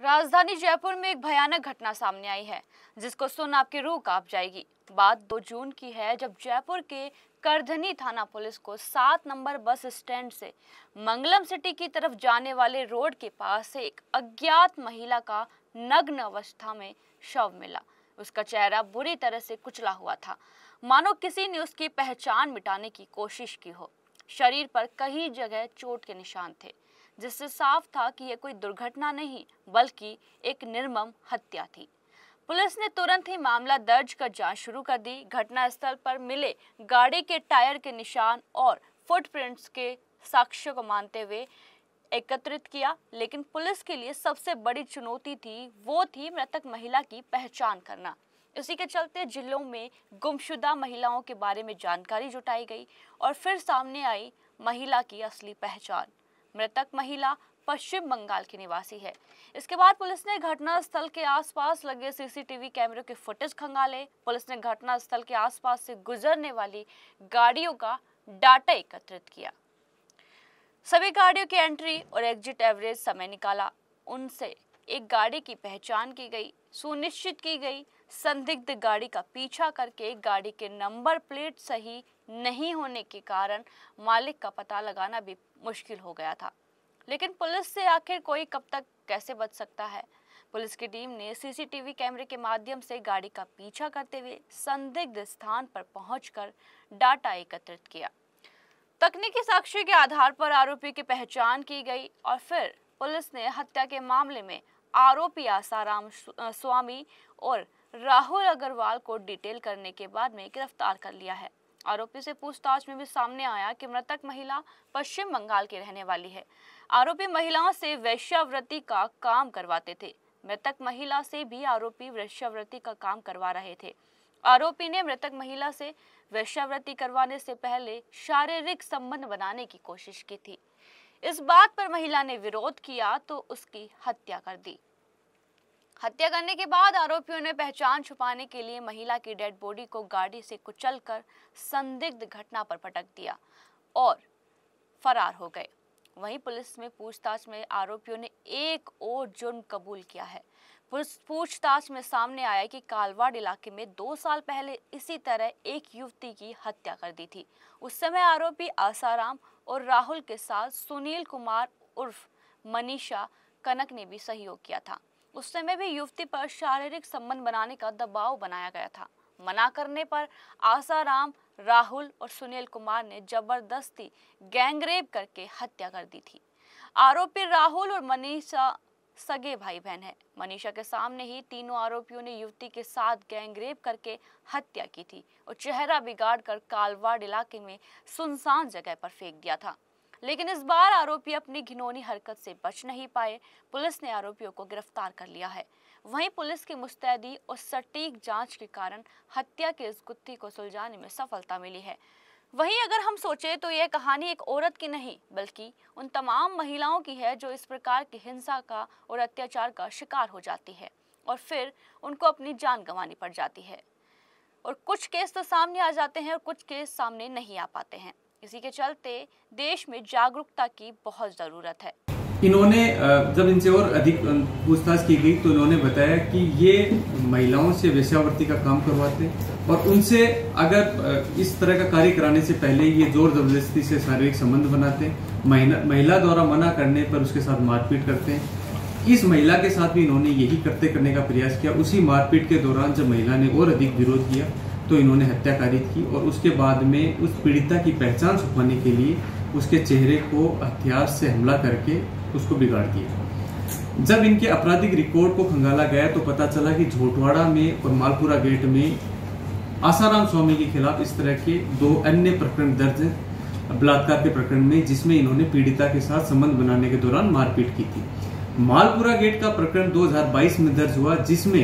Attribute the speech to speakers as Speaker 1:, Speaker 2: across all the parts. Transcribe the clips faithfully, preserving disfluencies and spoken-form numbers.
Speaker 1: राजधानी जयपुर में एक भयानक घटना सामने आई है जिसको सुन आपकी रूह कांप जाएगी। बात दो जून की है जब जयपुर के करधनी थाना पुलिस को सात नंबर बस स्टैंड से मंगलम सिटी की तरफ जाने वाले रोड के पास से एक अज्ञात महिला का नग्न अवस्था में शव मिला। उसका चेहरा बुरी तरह से कुचला हुआ था, मानो किसी ने उसकी पहचान मिटाने की कोशिश की हो। शरीर पर कई जगह चोट के निशान थे, जिससे साफ था कि यह कोई दुर्घटना नहीं बल्कि एक निर्मम हत्या थी। पुलिस ने तुरंत ही मामला दर्ज कर जांच शुरू कर दी। घटनास्थल पर मिले गाड़ी के टायर के निशान और फुटप्रिंट्स के साक्ष्यों को मानते हुए एकत्रित किया, लेकिन पुलिस के लिए सबसे बड़ी चुनौती थी वो थी मृतक महिला की पहचान करना। इसी के चलते जिलों में गुमशुदा महिलाओं के बारे में जानकारी जुटाई गई और फिर सामने आई महिला की असली पहचान। मृतक महिला पश्चिम बंगाल की निवासी है। इसके बाद पुलिस ने घटनास्थल के आसपास लगे सीसीटीवी कैमरों के फुटेज खंगाले। पुलिस ने घटनास्थल के आसपास से गुजरने वाली गाड़ियों का डाटा एकत्रित किया, सभी गाड़ियों की एंट्री और एग्जिट एवरेज समय निकाला। उनसे एक गाड़ी की पहचान की गई, सुनिश्चित की गई संदिग्ध गाड़ी का पीछा करके गाड़ी के नंबर प्लेट सही नहीं होने के कारण मालिक का पता लगाना भी मुश्किल हो गया था। लेकिन पुलिस से आखिर कोई कब तक कैसे बच सकता है। पुलिस की टीम ने सीसीटीवी कैमरे के माध्यम से गाड़ी का पीछा करते हुए संदिग्ध स्थान पर पहुंचकर डाटा एकत्रित किया। तकनीकी साक्ष्य के आधार पर आरोपी की पहचान की गई और फिर पुलिस ने हत्या के मामले में आरोपी आसाराम स्वामी और राहुल अग्रवाल को डिटेल करने के बाद में गिरफ्तार कर लिया है। आरोपी से पूछताछ में भी सामने आया कि मृतक महिला पश्चिम बंगाल की रहने वाली है। आरोपी महिलाओं से वेश्यावृत्ति का काम करवाते थे। मृतक महिला से भी आरोपी वेश्यावृत्ति का काम करवा रहे थे। आरोपी ने मृतक महिला से वेश्यावृत्ति करवाने से पहले शारीरिक संबंध बनाने की कोशिश की थी। इस बात पर महिला ने विरोध किया तो उसकी हत्या कर दी। हत्या करने के बाद आरोपियों ने पहचान छुपाने के लिए महिला की डेड बॉडी को गाड़ी से कुचलकर संदिग्ध घटना पर पटक दिया और फरार हो गए। वहीं पुलिस में पूछताछ में आरोपियों ने एक और जुर्म कबूल किया है। पूछताछ में सामने आया कि कालवाड़ इलाके में दो साल पहले इसी तरह एक युवती की हत्या कर दी थी। उस समय आरोपी आसाराम और राहुल के साथ सुनील कुमार उर्फ मनीषा कनक ने भी सहयोग किया था। उस समय भी युवती पर शारीरिक संबंध बनाने का दबाव बनाया गया था। मना करने पर आसाराम, राहुल और सुनील कुमार ने जबरदस्ती गैंगरेप करके हत्या कर दी थी। आरोपी राहुल और मनीषा सगे भाई बहन है। मनीषा के सामने ही तीनों आरोपियों ने युवती के साथ गैंगरेप करके हत्या की थी और चेहरा बिगाड़ कर कालवाड़ इलाके में सुनसान जगह पर फेंक दिया था। लेकिन इस बार आरोपी अपनी घिनौनी हरकत से बच नहीं पाए। पुलिस ने आरोपियों को गिरफ्तार कर लिया है। वहीं पुलिस की मुस्तैदी और सटीक जांच के कारण हत्या के इस गुत्थी को सुलझाने में सफलता मिली है। वहीं अगर हम सोचें तो यह कहानी एक औरत की नहीं बल्कि उन तमाम महिलाओं की है जो इस प्रकार की हिंसा का और अत्याचार का शिकार हो जाती है और फिर उनको अपनी जान गंवानी पड़ जाती है। और कुछ केस तो सामने आ जाते हैं और कुछ केस सामने नहीं आ पाते हैं। इसी के चलते देश में जागरूकता की बहुत जरूरत है।
Speaker 2: इन्होंने जब इनसे और अधिक पूछताछ की गई तो इन्होंने बताया कि ये महिलाओं से वेश्यावृत्ति का काम करवाते और उनसे अगर इस तरह का कार्य कराने से पहले ये जोर जबरदस्ती से शारीरिक संबंध बनाते, महिला द्वारा मना करने पर उसके साथ मारपीट करते हैं। इस महिला के साथ भी इन्होंने यही करते करने का प्रयास किया। उसी मारपीट के दौरान जब महिला ने और अधिक विरोध किया तो इन्होंने हत्या कारित की और उसके बाद में उस पीड़िता की पहचान छुपाने के लिए उसके चेहरे को हथियार से हमला करके उसको बिगाड़ दिया। जब इनके आपराधिक रिकॉर्ड को खंगाला गया तो पता चला कि झोटवाड़ा में और मालपुरा गेट में आसाराम स्वामी के खिलाफ इस तरह के दो अन्य प्रकरण दर्ज हैं, बलात्कार के प्रकरण में, जिसमें इन्होंने पीड़िता के साथ संबंध बनाने के दौरान मारपीट की थी। मालपुरा गेट का प्रकरण दो हजार बाईस में दर्ज हुआ,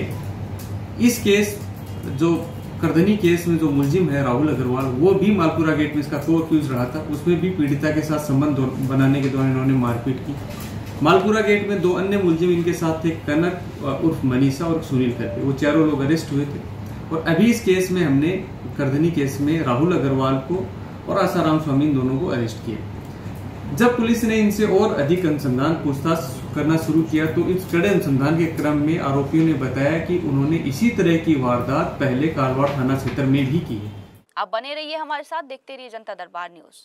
Speaker 2: जिसमें इस केस जो करधनी केस में जो मुलजिम है राहुल अग्रवाल, वो भी मालपुरा गेट में इसका को अक्यूज रहा था। उसमें भी पीड़िता के साथ संबंध बनाने के दौरान इन्होंने मारपीट की। मालपुरा गेट में दो अन्य मुलजिम इनके साथ थे, कनक उर्फ मनीषा और सुनील करके, वो चारों लोग अरेस्ट हुए थे। और अभी इस केस में हमने करधनी केस में राहुल अग्रवाल को और आसाराम स्वामी दोनों को अरेस्ट किया। जब पुलिस ने इनसे और अधिक अनुसंधान पूछताछ करना शुरू किया तो इस कड़े अनुसंधान के क्रम में आरोपियों ने बताया कि उन्होंने इसी तरह की वारदात पहले कालवाड़ थाना क्षेत्र में भी की है।
Speaker 1: आप बने रहिए हमारे साथ, देखते रहिए जनता दरबार न्यूज।